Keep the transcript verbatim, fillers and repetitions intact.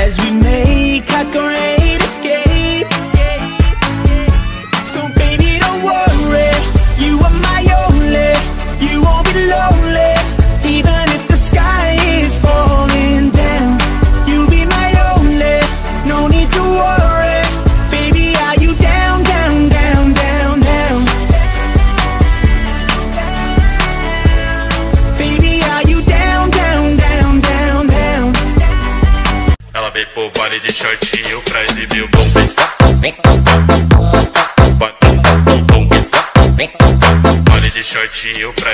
as we make our great escape. So baby, don't worry, you are my only. You won't be lonely, even if the sky is falling down. You'll be my only, no need to worry. Baby, are you down, down, down, down, down? Baby, are you down, down, down, down, down? Ela veio pro baile de shortinho pra exibir o bom. Baile de shortinho pra